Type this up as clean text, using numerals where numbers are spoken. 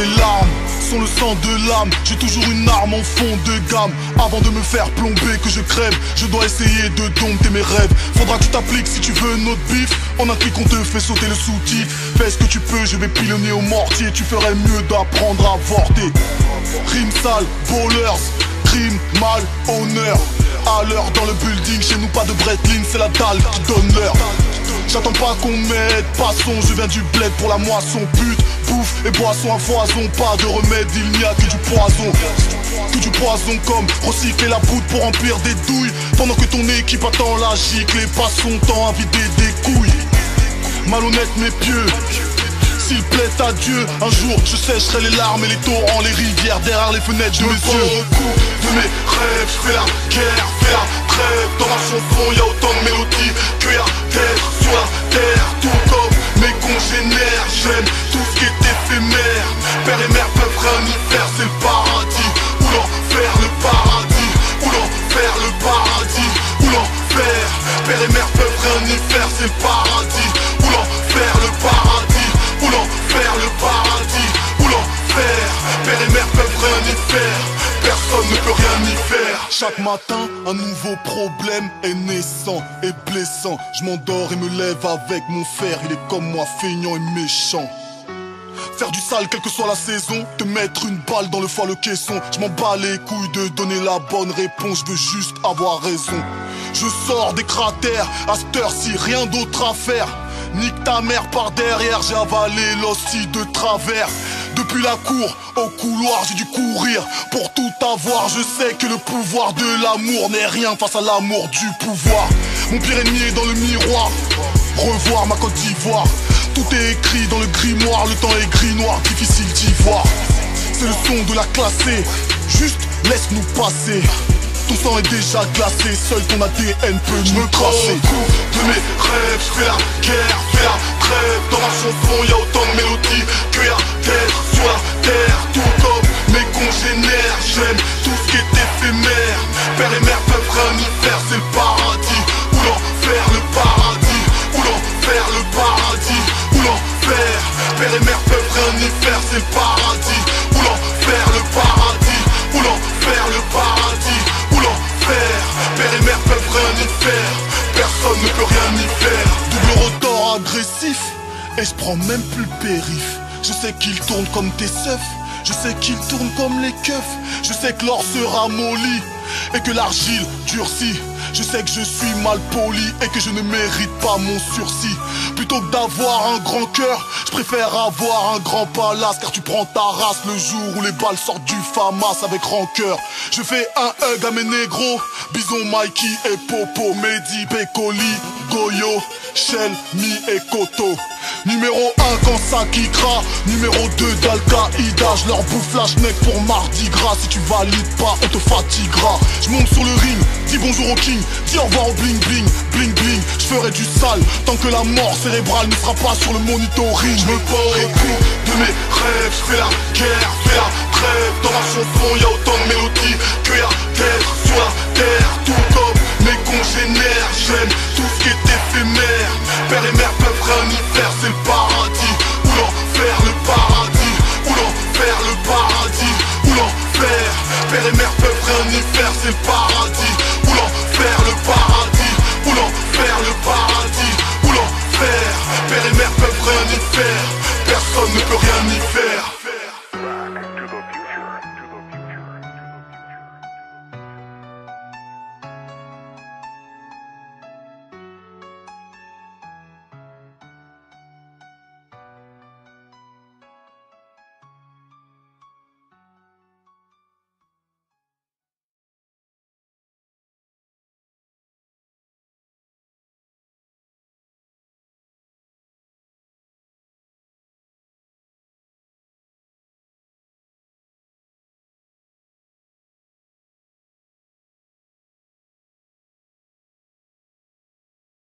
Mes larmes sont le sang de l'âme. J'ai toujours une arme en fond de gamme. Avant de me faire plomber que je crève, je dois essayer de dompter mes rêves. Faudra que tu t'appliques si tu veux notre bif. En un clic on te fait sauter le sous-titre. Fais ce que tu peux, je vais pilonner au mortier. Tu ferais mieux d'apprendre à avorter. Rime sale, bowlers, crime, mal, honneur. À l'heure dans le building, chez nous pas de Breitling, c'est la dalle qui donne l'heure. J'attends pas qu'on m'aide, passons, je viens du bled pour la moisson. Pute, bouffe et boisson à foison, pas de remède, il n'y a que du poison. Que du poison comme recycler la poudre pour remplir des douilles. Pendant que ton équipe attend la gicle et passe son temps à vider des couilles. Malhonnête mais pieux, s'il plaît à Dieu, un jour je sécherai les larmes et les torrents, les rivières derrière les fenêtres de mes yeux. De mes rêves, je fais la guerre, fais la trêve. Dans ma chanson y'a autant de mélodies que y'a d'êtres sur la terre. Tout comme mes congénères, j'aime tout ce qui est éphémère. Père et mère peuvent rien y faire, c'est le paradis ou l'enfer, le paradis ou l'enfer, le paradis ou l'enfer. Père et mère peuvent rien y faire, c'est le paradis ou l'enfer, le paradis ou l'enfer, le paradis ou l'enfer. Père et mère peuvent rien y faire, personne ne peut rien y faire. Chaque matin, un nouveau problème est naissant et blessant. Je m'endors et me lève avec mon fer. Il est comme moi, feignant et méchant. Faire du sale quelle que soit la saison, te mettre une balle dans le foie, le caisson. Je m'en bats les couilles de donner la bonne réponse, je veux juste avoir raison. Je sors des cratères, à cette heure-ci rien d'autre à faire. Nique ta mère par derrière, j'ai avalé l'hostie de travers. Depuis la cour au couloir, j'ai dû courir pour tout avoir. Je sais que le pouvoir de l'amour n'est rien face à l'amour du pouvoir. Mon pire ennemi est dans le miroir, revoir ma Côte d'Ivoire. Tout est écrit dans le grimoire, le temps est gris-noir, difficile d'y voir. C'est le son de la classée, juste laisse-nous passer. Ton sang est déjà glacé, seul ton ADN peut me tracer. De mes rêves, je fais la guerre, fais la trêve. Dans ma chanson y'a autant de mélodies que y'a d'êtres sur la terre. Tout comme mes congénères, j'aime tout ce qui est éphémère. Père et mère peuvent rien y faire, c'est le paradis ou l'enfer, le paradis ou l'enfer, le paradis ou l'enfer. Père et mère peuvent rien y faire, c'est le paradis ou l'enfer, le paradis ou l'enfer, le paradis ou l'enfer. Père et mère peuvent rien y faire, personne ne peut rien y faire. Double rotor agressif, et je prends même plus le périph'. Je sais qu'il tourne comme tes seufs, je sais qu'il tourne comme les keufs. Je sais que l'or se ramollit et que l'argile durcit. Je sais que je suis mal poli et que je ne mérite pas mon sursis. Plutôt que d'avoir un grand cœur, je préfère avoir un grand palace. Car tu prends ta race le jour où les balles sortent du FAMAS avec rancœur. Je fais un hug à mes négros, Bison, Mikey et Popo, Mehdi, Pécoli, Goyo, Shell, Mi et Koto. Numéro 1 quand ça kickera, numéro 2 d'Al-Qaïda. Je leur bouffe la schneck pour Mardi Gras. Si tu valides pas, on te fatiguera. Je monte sur le ring, dis bonjour au king, dis au revoir au bling bling, bling bling. Je ferai du sale tant que la mort cérébrale ne sera pas sur le monitoring. Je me bats au bout de mes rêves, je fais la guerre, fais la trêve. Dans ma chanson y'a autant de mélodies que y'a d'êtres sur la terre. Tout comme mes congénères, j'aime